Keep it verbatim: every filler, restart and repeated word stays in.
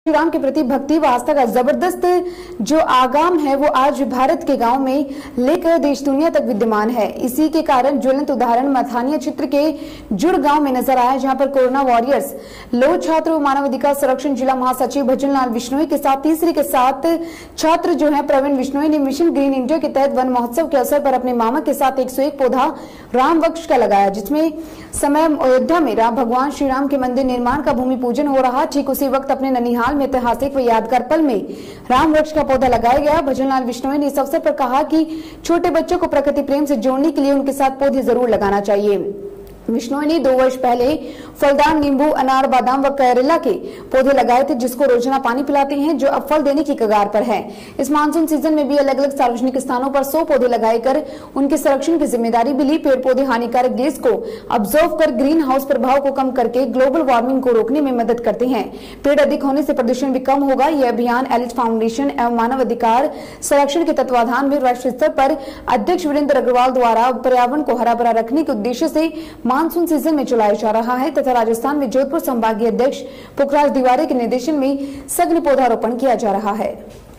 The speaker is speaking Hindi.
राम के प्रति भक्ति व आस्था का जबरदस्त जो आगाम है वो आज भारत के गांव में लेकर देश दुनिया तक विद्यमान है। इसी के कारण ज्वलंत उदाहरण मथानिया क्षेत्र के जुड़ गांव में नजर आया, जहां पर कोरोना वॉरियर्स लो छात्र व मानवाधिकार संरक्षण जिला महासचिव भजन लाल बिश्नोई के साथ तीसरे के साथ छात्र जो है प्रवीण बिश्नोई ने मिशन ग्रीन इंडिया के तहत वन महोत्सव के अवसर पर अपने मामा के साथ एक सौ एक पौधा राम वृक्ष का लगाया, जिसमें समय अयोध्या में राम भगवान श्री राम के मंदिर निर्माण का भूमि पूजन हो रहा। ठीक उसी वक्त अपने ननिहाल में ऐतिहासिक व यादगार पल में राम वृक्ष का पौधा लगाया गया। भजन लाल बिश्नोई ने इस अवसर पर कहा कि छोटे बच्चों को प्रकृति प्रेम से जोड़ने के लिए उनके साथ पौधे जरूर लगाना चाहिए। बिश्नोई ने दो वर्ष पहले फलदार नींबू, अनार, बादाम व करेला के पौधे लगाए थे, जिसको रोजाना पानी पिलाते हैं, जो अब फल देने की कगार पर है। इस मानसून सीजन में भी अलग अलग सार्वजनिक स्थानों पर सौ पौधे लगाए कर उनके संरक्षण की जिम्मेदारी भी ली। पेड़ पौधे हानिकारक गैस को ऑब्जर्व कर ग्रीन हाउस प्रभाव को कम करके ग्लोबल वार्मिंग को रोकने में मदद करते हैं। पेड़ अधिक होने से प्रदूषण भी कम होगा। यह अभियान एलिट फाउंडेशन एवं मानव अधिकार संरक्षण के तत्वाधान में राष्ट्रीय स्तर पर अध्यक्ष वीरेंद्र अग्रवाल द्वारा पर्यावरण को हरा भरा रखने के उद्देश्य से मानसून सीजन में चलाया जा रहा है तथा राजस्थान में जोधपुर संभागीय अध्यक्ष पुखराज तिवारी के निर्देशन में सघन पौधारोपण किया जा रहा है।